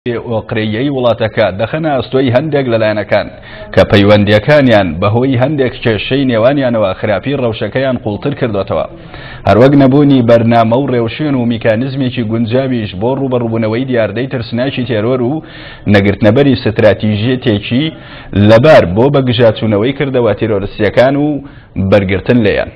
وقريەی وڵاتەکە دەخەنە ئەستۆی هەندێک لەلایەنەکان کە پەیوەندیەکانیان بەهۆی هەندێک کێشەی نێوانیانەوە خراپی ڕەوشەکەیان قوڵتر کردوێتەوە. هەروەک نەبوونی بەرنامە و ڕێوشێن و میکانیزمێکی گونجاویش بۆ ڕوبەڕووبوونەوەی دیاردەی ترسناکی تێرۆر و نەگرتنەبەری استراتیژیەتێکی لەبار بۆ بەگژاچوونەوەی کردەوە تیرۆریستیەکان و بەرگرتن لێیان.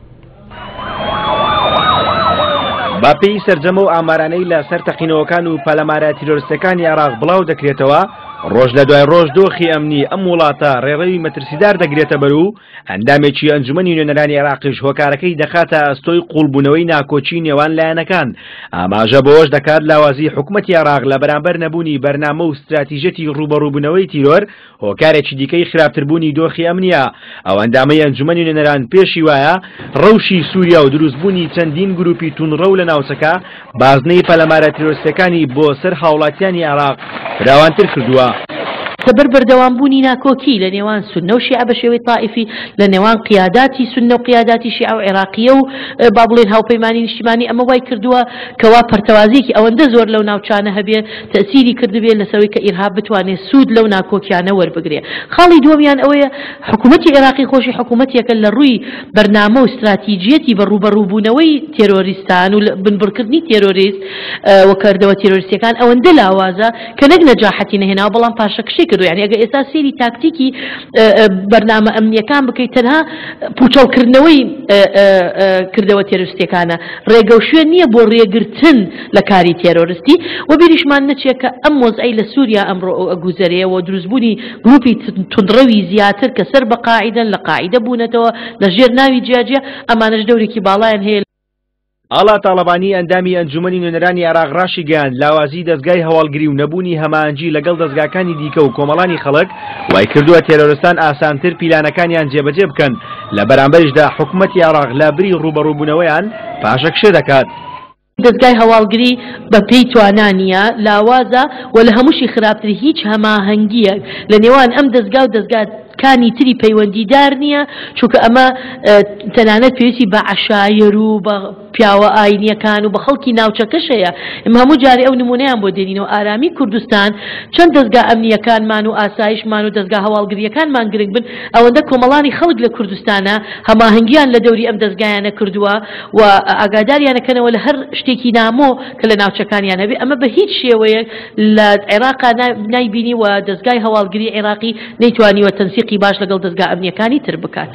باپی سەرجەمە و ئامارانەی لە سەر تەقینەوەکان و پەلەمارە تیرۆریستەکانی عێراق بڵاو دەکرێتەوە، ڕۆژ لە دوای ڕۆژ دۆخی ئەمنی ئەم وڵاتە ڕێڕەوی مەترسیدار دەگرێتە بەر و ئەندامێکی ئەنجومەنی نوێنەرانی عێراقیش هۆکارەکەی دەخاتە ئەستۆی قوڵبوونەوەی ناکۆچی نێوان لایەنەکان. ئاماژە بەوەش دەکات لاوازی حکومەتی عێراق لە بەرامبەر نەبوونی بەرنامە و استراتیژەتی ڕوبەڕووبوونەوەی تیرۆر هۆکارێکی دیکەی خراپتربوونی دۆخی ئەمنیە. ئەو ئەندامەی ئەنجومەنی نوێنەران پێشی وایە ڕەوشی سووریا و دروستبوونی چەندین گروپی تونڕە و لە ناوچەکە بازنەی پەلەمارە تیرۆریستەکانی بۆ سەر هاوڵاتیانی عێراق فراوانتر کردووە. سەبەر بەردەوامبوونی ناکۆکی لە نێوان سونە و شیعە بە شێوەی تائیفی لە نێوان قیاداتی سونە و قیاداتی شیعە و عێراقیە و با بڵێن هاوپەیمانی نیشتیمانی ئەمە وای کردووە کەوا پەرتەوازیەکی ئەوەندە زۆر لەو ناوچانە هەبێ تەسیری کردبێت لەسەوەی کە ئیرهاب بتوانێت سوود لەو ناکۆکیانە وەربگرێ. خاڵی دووەمیان ئەوەیە حکوومەتی عێراقی خۆشی حکوومەتێکە لە ڕووی بەرنامە و استراتیژیەتی بە ڕوبەڕووبوونەوەی تێرۆریستان و بنبڕکردنی تێرۆریست و کردەوە تێرۆریستیەکان ئەوەندە لاوازە کە نەک نەجاحەتی نەهێناوە بەڵام پاشەکشەی کردو. یعنی ئەگە ئێستا سێری تاکتیکی بەرنامە ئەمنیەکان بکەیت تەنها پوچەڵکردنەوەی کردەوە تێرۆریستیەکانە ڕێگە و شوێن نییە بۆ ڕێگرتن لە کاری تێرۆریستی. و بیریشمان نەچێت کە ئەم مۆزعەی لە سووریا ئەمڕۆ ئەگوزەرەیەوە دروستبوونی گروپی تونڕەوی زیاتر کە سەر بە قاعیدەن لە قاعیدە بوونەتەوە لە ژێر ناوی جیاجیە ئەمانەش دەورێکی باڵایان هەیە. ئاڵا تاڵەبانی ئەندامی ئەنجومەنی نوێنەرانی عێراق ڕاشی گەیاند لاوازی دەستگای هەواڵگری و نەبوونی هەماهەنگی لەگەڵ دەستگاکانی دیکە و کۆمەڵانی خەڵک وای کردووە تێرۆریستان ئاسانتر پیلانەکانیان جێبەجێ بکەن، لە بەرامبەریشدا حکوومەتی عێراق لە بری ڕوبەڕووبوونەوەیان پاشەکشێ دەکات. دەستگای هەواڵگری بە پێی توانانیە لاوازە و لە هەمووشی خراپتر هیچ هەماهەنگیە لە نێوان ئەم دەستگا و دەستگاکانی تری پەیوەندیدار نییە، چونکە ئەمە تەنانەت پێویستی بە عەشایر و بە پیاوە ئاینیەکان و بە خەڵکی ناوچەکەش هەیە. ئێمە هەموو جارێ ئەو نمونەیان بۆ دێنینەوە. ئارامی کوردستان چەند دەستگا ئەمنیەکانمان و ئاسایشمان و دەستگا هەواڵگریەکانمان گرنگ بن، ئەوەندە کۆمەڵانی خەڵک لە کوردستانە هەماهەنگیان لە دەوری ئەم دەستگایانە کردووە و ئاگاداریانەکەنەوە لە هەر شتێکی نامۆ کە لە ناوچەکانیان هەبێ. ئەمە بە هیچ شێوەیەک لە عێراقا نایبینی و دەستگای هەواڵگری عێراقی نەیتوانیوە تەنسیقی باش لەگەڵ دەستگا ئەمنیەکانی تر بکات.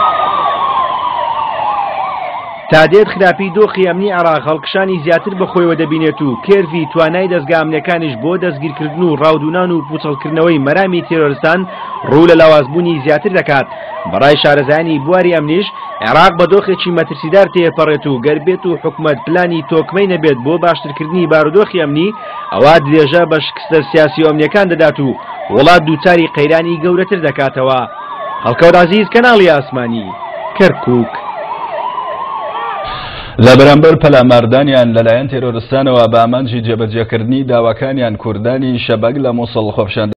تا دێت خراپی دۆخی ئەمنی عێراق هەڵکشانی زیاتر بەخۆیەوە دەبینێت و کێرفی توانای دەستگا ئەمنیەکانیش بۆ دەستگیرکردن و ڕاودونان و پوچەڵکردنەوەی مەرامی تێرۆریستان ڕوو لە لاوازبوونی زیاتر دەکات. بەڕای شارەزایانی بواری ئەمنیش عێراق بە دۆخێکی مەترسیدار تێپەڕێت و گەربێت و حکوومەت پلانی تۆکمەی نەبێت بۆ باشترکردنی بارودۆخی ئەمنی ئەوە درێژە بە شکستە سیاسی و ئەمنیەکان دەدات و وڵات دووچاری قەیرانی گەورەتر دەکاتەوە. هەڵکەوت عەزیز، کەناڵی ئاسمانی، کەرکووک. لە بەرامبەر پەلاماردانیان لەلایەن تێرۆریستانەوە بە ئامانجی جێبەجێکردنی داواکانیان کوردانی شەبەک لە مووسڵ خۆپیشاندە